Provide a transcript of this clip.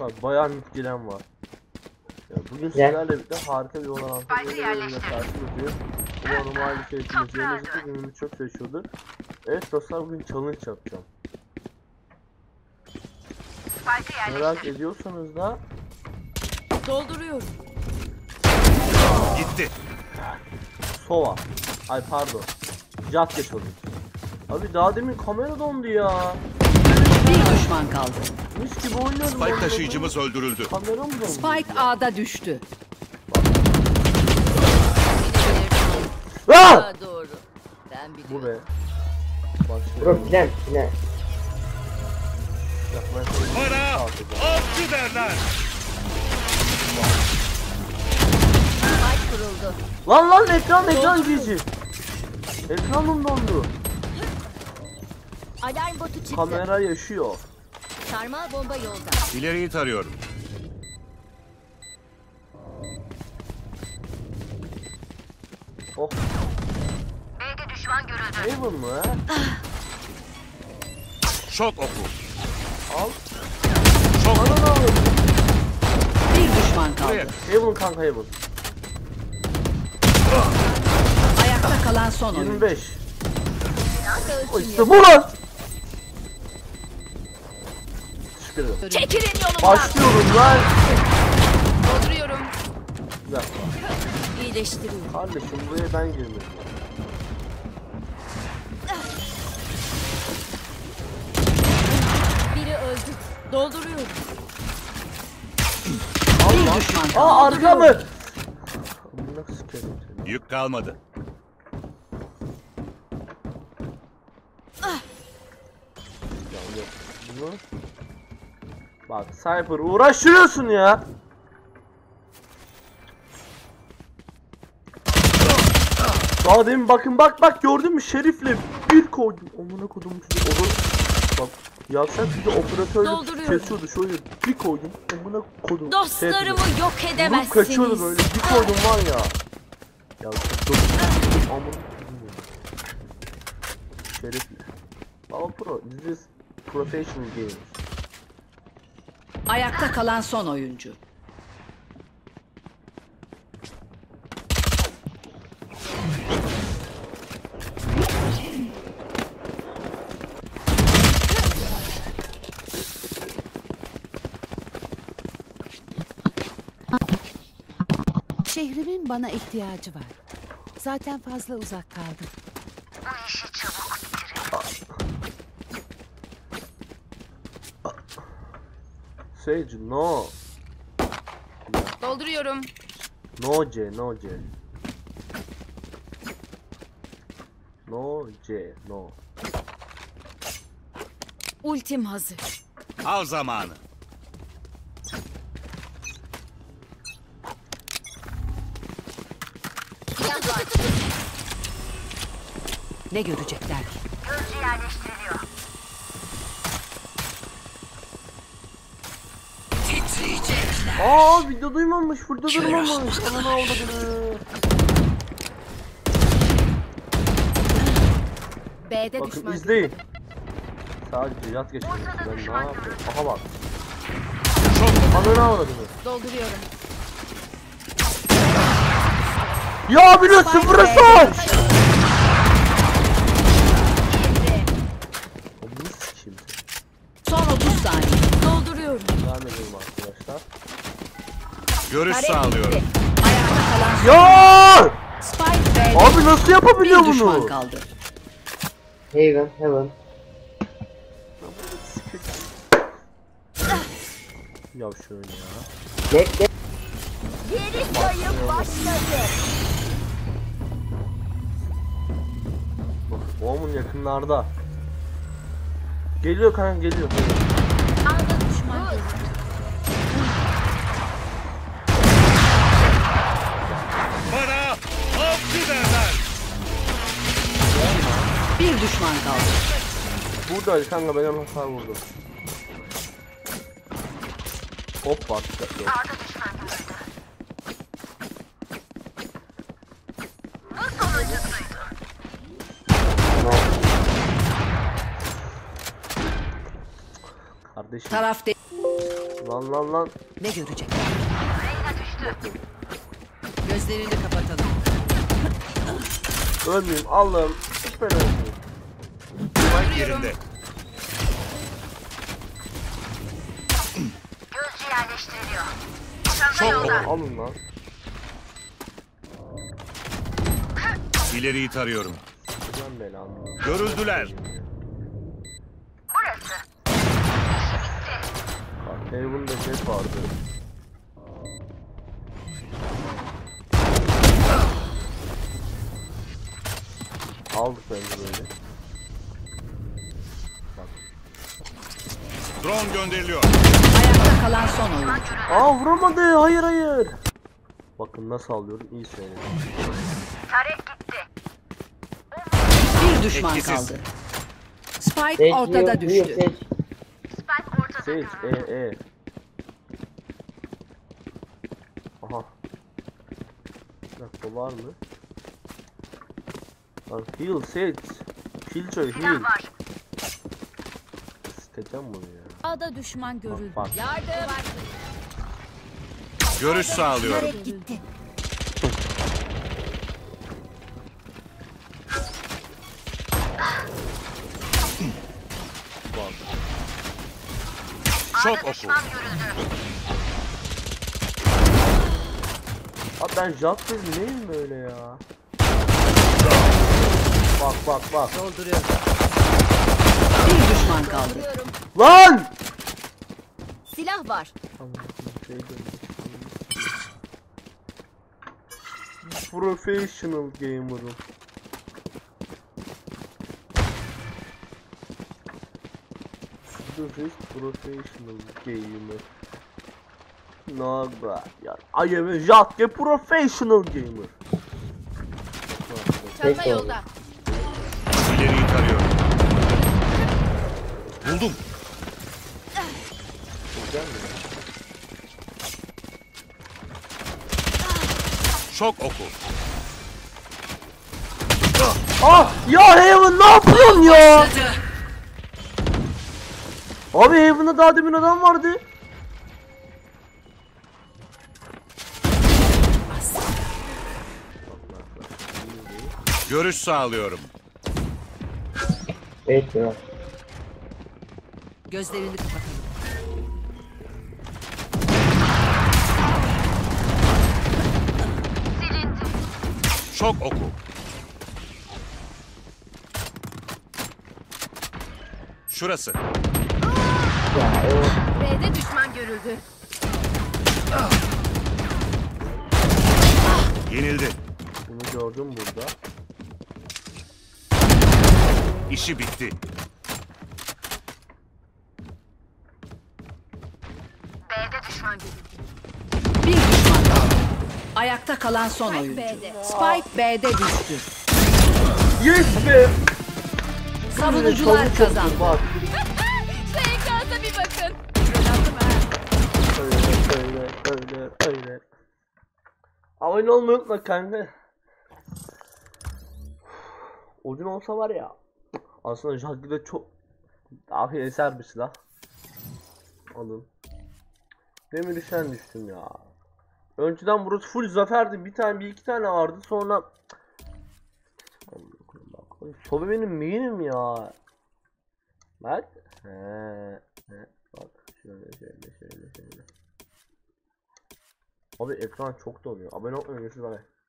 Bak bayağı mitkilen var. Ya bugün sizlerle birlikte harika bir olan antrenörle karşılaşıyor. Umarım aynı şey yapacağınızı günümü çok seçiyordur. Evet dostlar, bugün challenge yapacağım. Merak ediyorsanız da dolduruyorum. Gitti. Sova. Ay pardon. Jat geçelim. Abi daha demin kamera dondu ya. Bir düşman kaldı. Mis gibi oynuyorum. Spike taşıyıcımız öldürüldü. Kamera mı dondu? Spike A'da düştü. Ah! Doğru. Ben biliyorum. Bu be. Bro plan. Bana avcı derler. Spike kuruldu. Lan ekran cici. Ekranım dondu. Alarm botu çıktı. Kamera yaşıyor. Sarmal bomba yolda. İleriyi tarıyorum. Oh. B'de düşman görüldü. Haven mı he? Şok oku. Al. Şok oku. Bana ne alın? Bir düşman kaldı. Buraya. Haven kanka Haven. Ayakta kalan son oyun. 25. O işte bu lan. Teşekkür ederim. Çekilin yolumdan. Başlıyorum lan. Dolduruyorum. Bir dakika. İyileştiriyorum. Kardeşim buraya ben girmedim. Biri öldü. Dolduruyorum. Allah. Bir düşman kaldı. Aa arka mı? Amına sikerim seni. Yük kalmadı. Ya yok. Bunu. Bak Cypher uğraşıyorsun ya. Daha demin bakın bak gördün mü Şerif'le bir koydum. Amına kodum çocuk. Olur. Bak yavşak bir de operatörle Dolduruyorum. kesiyordu şöyle bir koydum. Amına kodum. Dostlarımı yok Vurup edemezsiniz. kaçıyordu böyle bir koydum var ya. Ya dur. Amına kodum. Şerif'le. Baba pro. This is professional games. Ayakta kalan son oyuncu. Şehrimin bana ihtiyacı var. Zaten fazla uzak kaldım. Bu işi çabuk bitirin. Sage no. Dolduruyorum. No C. No. Ultim hazır. Al zamanı. Ne görecekler ki? Gözcü yerleştiriliyor. Aa video duymamış, burada durmamış. Ananı avradını. B'de Bakın düşman. izleyin. Sadece yat geçiyoruz. Ben ne yapıyorum? Aha bak. Ananı avradını. Dolduruyorum. Ya biliyorsun burası aç. Bunu sikeyim. Son 30 saniye. Dolduruyorum. Devam edelim arkadaşlar. Görüş sağlıyorum. Ayakta kalan son. Ya! Spike B'de. Abi nasıl yapabiliyor Bir düşman bunu? kaldı. Heaven. Ya şöyle ya. Gel. Geri sayım başladı. Bak boğumun yakınlarda. Geliyor kanka geliyor. A'da düşman görüldü. Bana avcı derler. Bir düşman kaldı. Buradaydı kanka, ben ona hasar vurdum. Hop bak. A'da düşman görüldü. Bu sonuncusuydu. Kardeşim. Taraf de Lan. ne görecek? Gözlerini kapatalım. Ölmeyeyim Allah'ım. Lütfen ölmeyeyim. Spike yerinde. Gözcü yerleştiriliyor. Çanta Çok yolda. oku. Alın lan. İleriyi tarıyorum. Ben belanı. Görüldüler. Burası. Bak Heaven'da jet vardı. Aldık bence böyle. Drone gönderiliyor. Ayakta kalan son oyuncu. Aa vuramadı. Hayır. Bakın nasıl alıyorum. İyi söyledim. Taret gitti. Bir düşman Etkisiz. kaldı. Spike Seç, ortada buyur, düştü. seç. Spike ortada Seç. görüldü. Aha. Bir dakika var mı? Lan heal seç. Killjoy heal. Silah var. Sikeceğim bunu ya. A'da düşman görüldü. Bak. Yardım. Görüş sağlıyorum. Tarek gitti. Çok A'da oku. düşman görüldü. Abi ben Jacques neyim böyle ya? Bak. Dolduruyorum. Bir düşman kaldı. Lan! Silah var. Professional gamer'ım. Professional gamer. No bro. Ya, I am a Jacques professional gamer. Seç Çanta doğru. yolda. İleriyi tarıyorum. Buldum. Güzel mi? Çok oku. Ah! Ya Heaven ne yapıyorsun ya? Abi Heaven'da daha demin adam vardı. Görüş sağlıyorum. Seç ya. Gözlerini kapatalım. Çok oku. Şurası. Ya o B'de düşman görüldü. Yenildi. Bunu gördüm burada. İşi bitti. B'de düşman görüldü. Bir düşman kaldı. Ayakta kalan son oyuncu. B'de. Spike B'de düştü. Yes be! Savunucular kazandı. Bak. Şu ekrana bir bakın. Öyle. Abone olmayı unutma kanka. Odin olsa var ya. Aslında Jacques de çok dahi eser bir silah. Alın. Demir düşen düştüm ya. Önceden burası full zaferdi. Bir iki tane vardı. Sonra Sobe benim main'im ya. Bak. Bak. Şöyle. Abi ekran çok donuyor. Abone olmayı unutmayın.